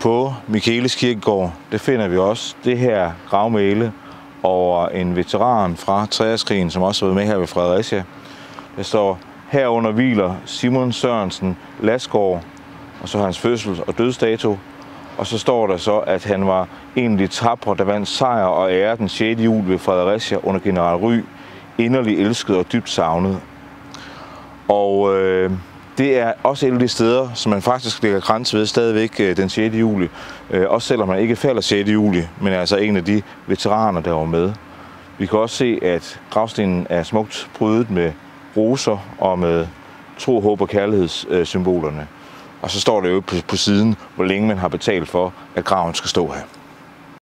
På Michaelis Kirkegård, der finder vi også det her gravmæle over en veteran fra Treårskrigen, som også har været med her ved Fredericia. Der står, herunder hviler Simon Sørensen Lasgaard, og så hans fødsels- og dødsdato. Og så står der så, at han var en af de tapre, der vandt sejr og ære den 6. juli ved Fredericia under general Ry, inderligt elsket og dybt savnet. Og det er også et af de steder, som man faktisk lægger krans ved stadigvæk den 6. juli. Også selvom man ikke falder 6. juli, men altså en af de veteraner, der var med. Vi kan også se, at gravstenen er smukt prydet med roser og med tro, håb og kærlighedssymbolerne. Og så står det jo på siden, hvor længe man har betalt for, at graven skal stå her.